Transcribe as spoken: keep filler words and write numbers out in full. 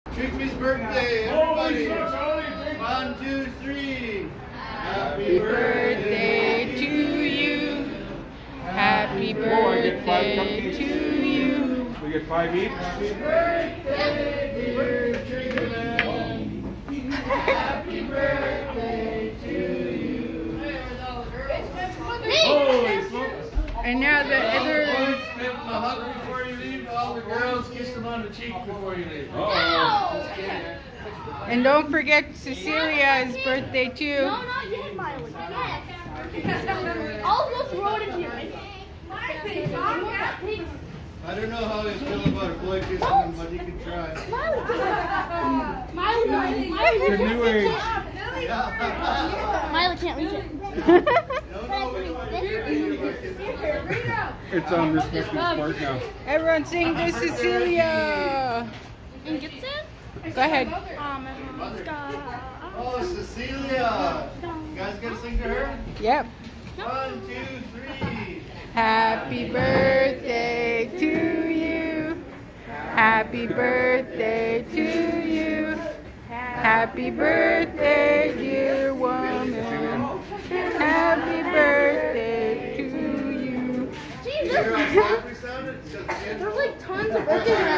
Trixie's birthday, everybody. One, two, three. Happy birthday to you. Happy birthday to you. We get five each. Happy birthday, dear Trixie. Happy birthday to you. Holy smokes. And now the other. Give them a hug before you leave. All the girls, kiss them on the cheek before you leave. Uh-oh. Just kidding. And don't forget Cecilia's birthday too. No, not yet, Miley. Yes. I'll just throw it in here. I don't know how they feel about a boy kissing them, but you can try. Miley, Miley, Miley. The new age. Miley can't reach it. It's on this Christmas part now. Everyone sing to Cecilia. And gets it? Go ahead. Um, everyone's got. Oh, Cecilia. You guys gonna sing to her? Yep. One, two, three. Happy birthday to you. Happy birthday to you. Happy birthday, dear woman. Happy birthday to you. Jesus. Hear how happy sounded? There's like tons of birthdays.